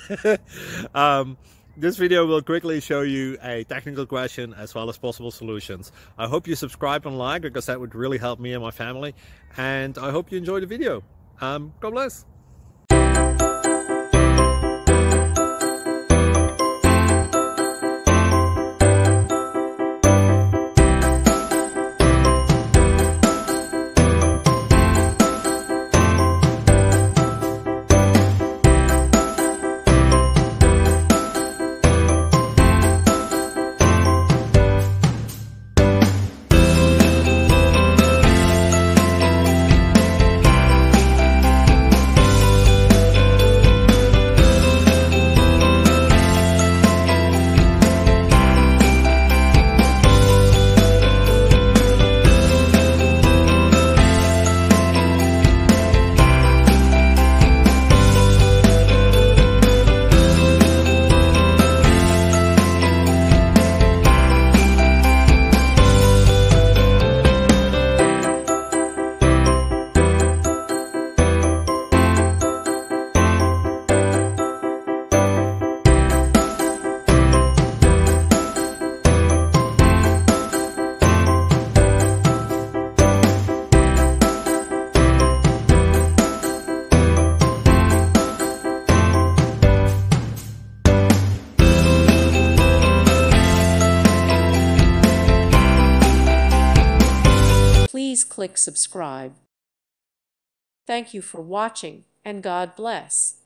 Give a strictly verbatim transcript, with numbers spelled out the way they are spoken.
um, this video will quickly show you a technical question as well as possible solutions. I hope you subscribe and like, because that would really help me and my family. And I hope you enjoy the video. Um, God bless. Please click subscribe. Thank you for watching, and God bless.